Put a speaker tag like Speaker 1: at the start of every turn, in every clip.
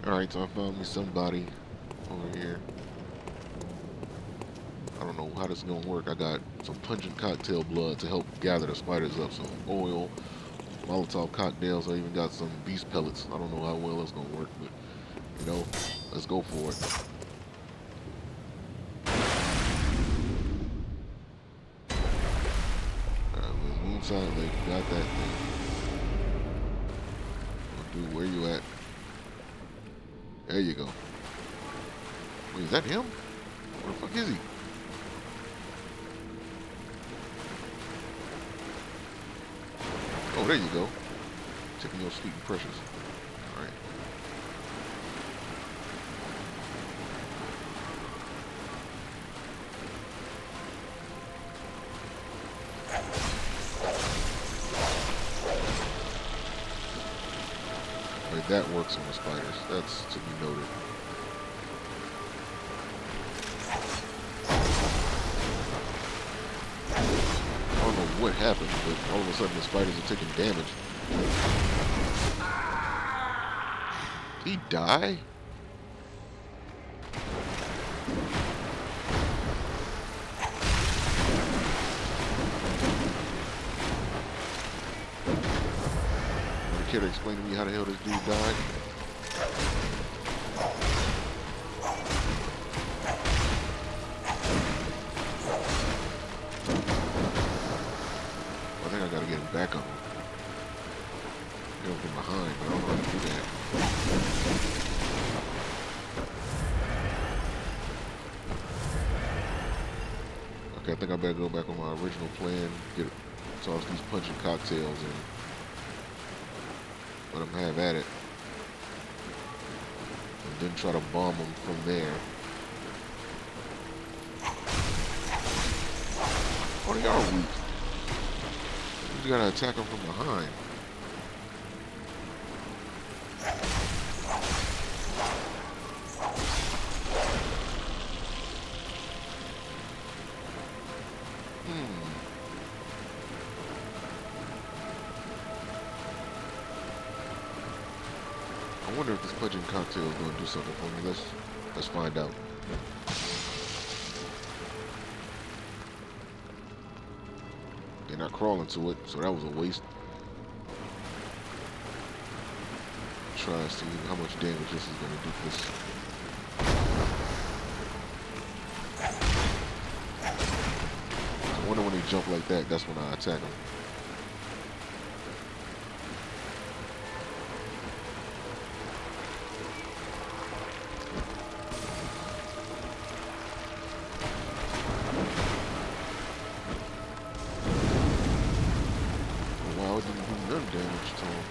Speaker 1: Alright, so I found me somebody over here. I don't know how this is gonna work. I got some pungent cocktail blood to help gather the spiders up, some oil, Molotov cocktails. I even got some beast pellets. I don't know how well it's gonna work, but you know, let's go for it. Alright, Moonside Lake, got that thing. Dude, where you at? There you go. Wait, is that him? Where the fuck is he? Oh, there you go. Checking your sweet and precious. Alright. Right, that works on the spiders. That's to be noted. I don't know what happened, but all of a sudden the spiders are taking damage. Did he die? You care to explain to me how the hell this dude died? I think I gotta get him back on him. Get him from behind, but I don't know how to do that. Okay, I think I better go back on my original plan, toss these punching cocktails and let them have at it. And then try to bomb them from there. Oh, they are weak. You gotta attack them from behind. I wonder if this pungent cocktail is gonna do something for me. Let's find out. They're not crawling to it, so that was a waste. Try to see how much damage this is gonna do for this. I wonder when they jump like that, that's when I attack them. Wow, it didn't do none damage to him.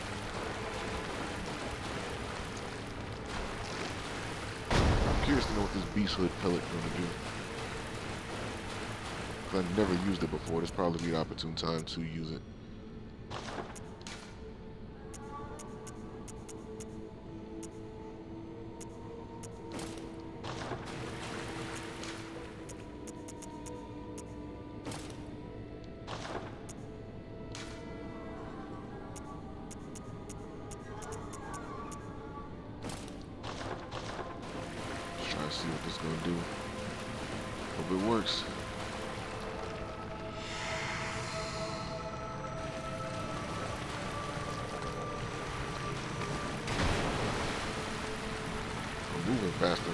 Speaker 1: I'm curious to know what this Beast Hood pellet gonna do. I've never used it before. This probably be the opportune time to use it. Just try to see what this is gonna do. Hope it works. Moving faster.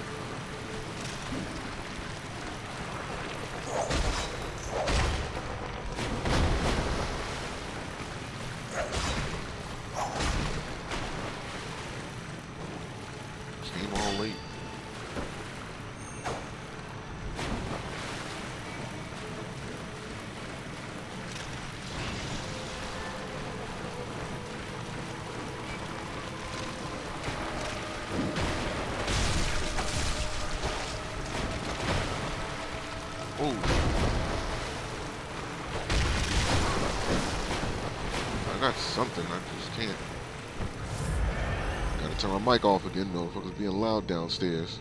Speaker 1: Came all late. Oh. I got something, I just can't. Gotta turn my mic off again, motherfuckers being loud downstairs.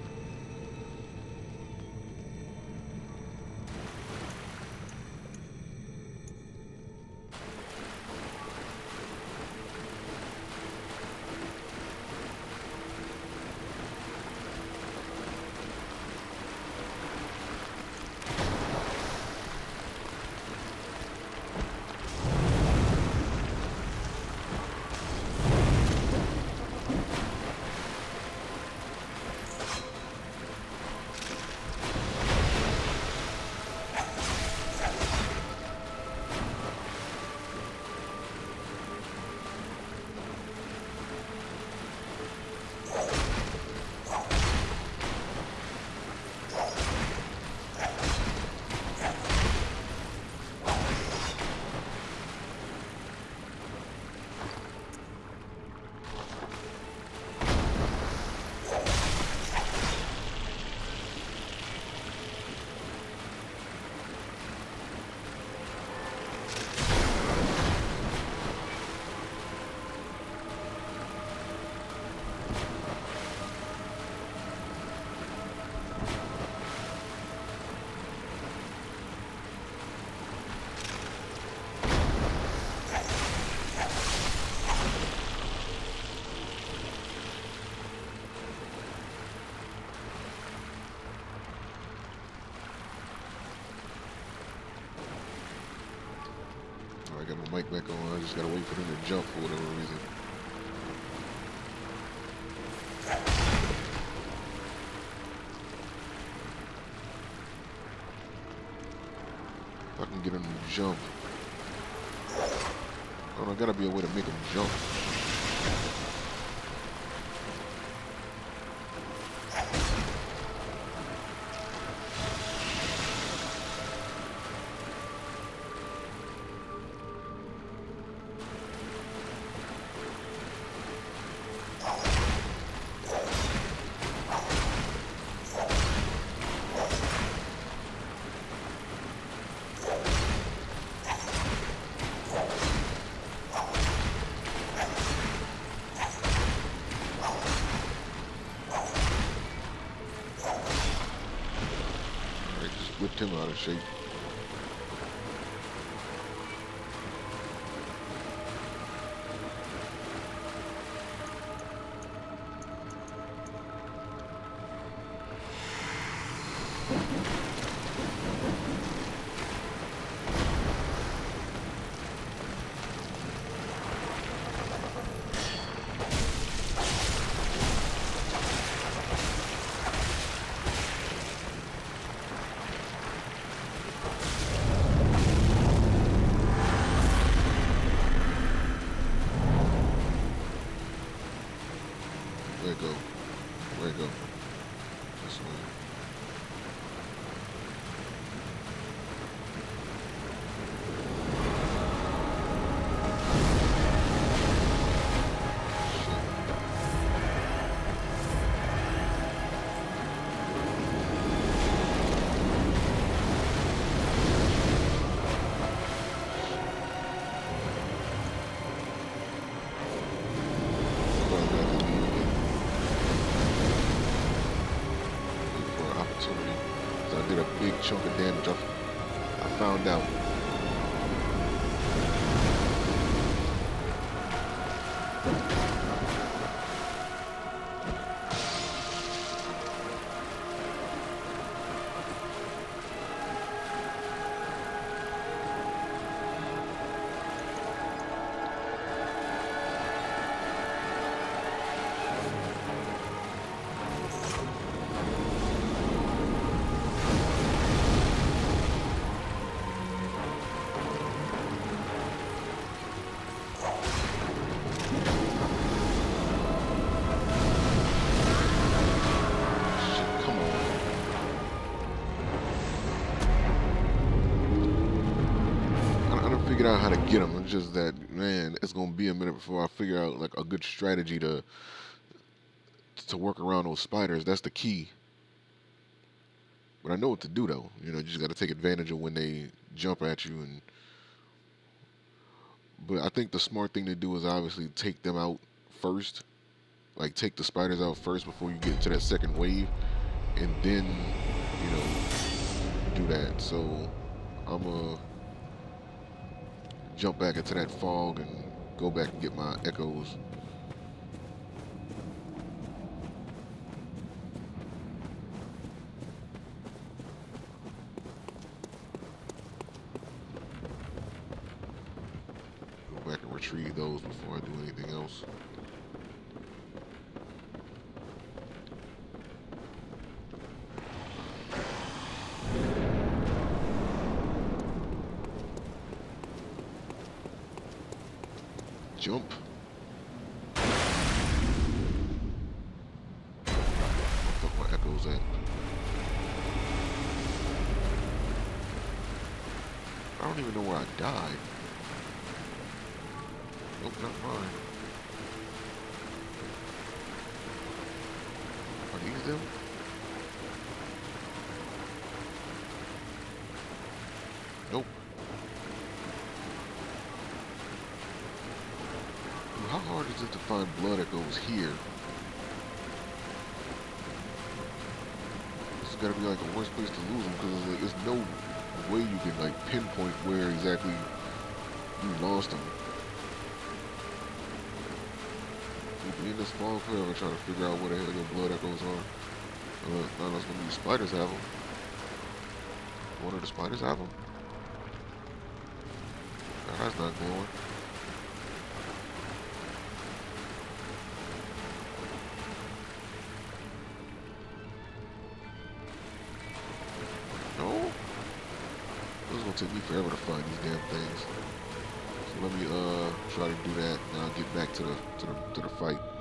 Speaker 1: back on. I just gotta wait for them to jump for whatever reason. If I can get them to jump. Oh, I gotta be a way to make them jump. Whipped him out of shape. Where'd it go? Where'd it go? This way. I did a big chunk of damage. I found out. Figured out how to get them. It's just that, man, it's gonna be a minute before I figure out like a good strategy to work around those spiders. That's the key. But I know what to do though. You know, you just got to take advantage of when they jump at you. But I think the smart thing to do is obviously take them out first. Like take the spiders out first before you get into that second wave, and then do that. So I'm gonna jump back into that fog and go back and get my echoes. Go back and retrieve those before I do anything else. Jump. Where the fuck my echoes at? I don't even know where I died. Nope, not mine. Are these them? Nope. How hard is it to find blood that goes here? This has got to be like the worst place to lose them because like, there's no way you can like pinpoint where exactly you lost them. We'll be in this fog forever trying to figure out where the hell your blood that goes on. Not unless one of these spiders have them. One of the spiders have them. Oh, that's not glowing. No? This is gonna take me forever to find these damn things. So let me try to do that and I'll get back to the fight.